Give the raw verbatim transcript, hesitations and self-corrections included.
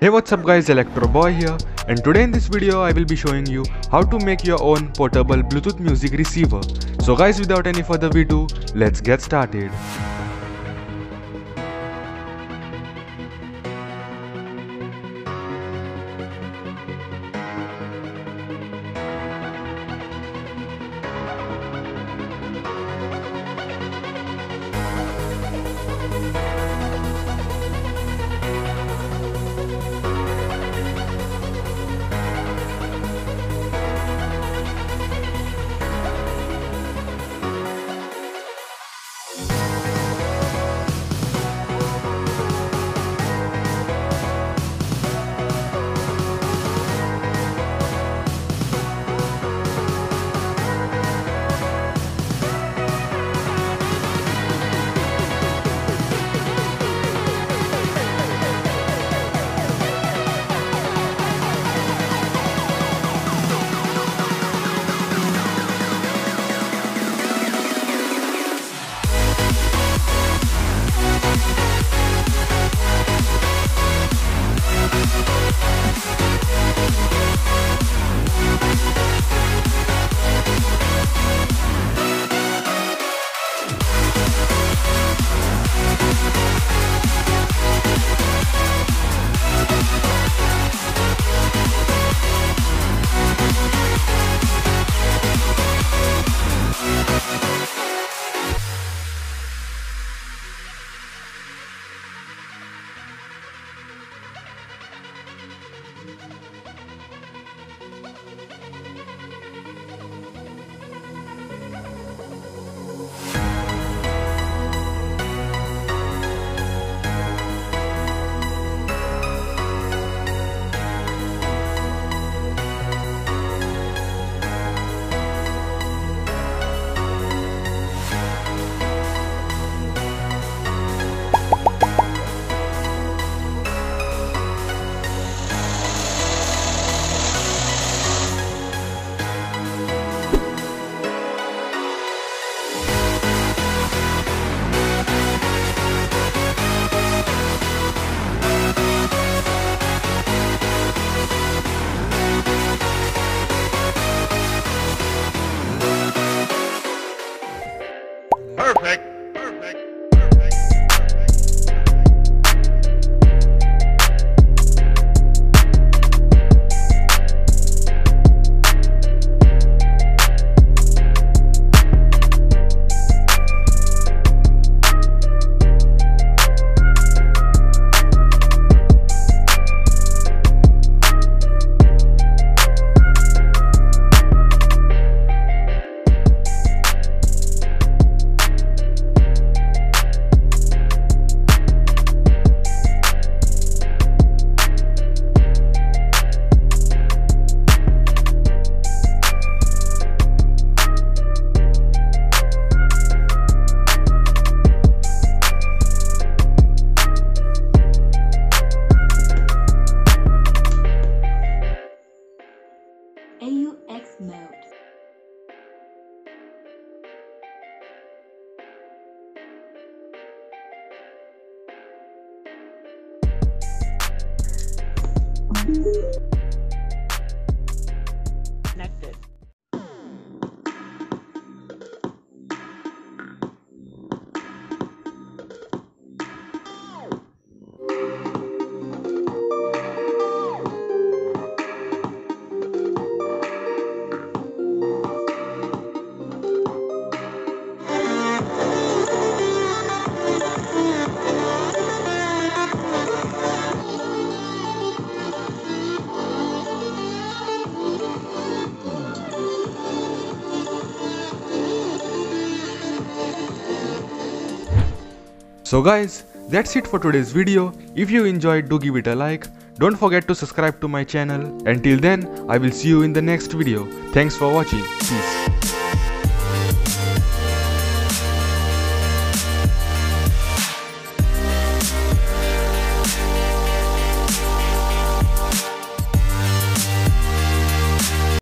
Hey, what's up guys, Electro boy here, and today in this video I will be showing you how to make your own portable Bluetooth music receiver. So guys, without any further ado, let's get started. Perfect. Perfect. A U X mode. Connected. So guys, that's it for today's video. If you enjoyed, do give it a like. Don't forget to subscribe to my channel. Until then, I will see you in the next video. Thanks for watching. Peace.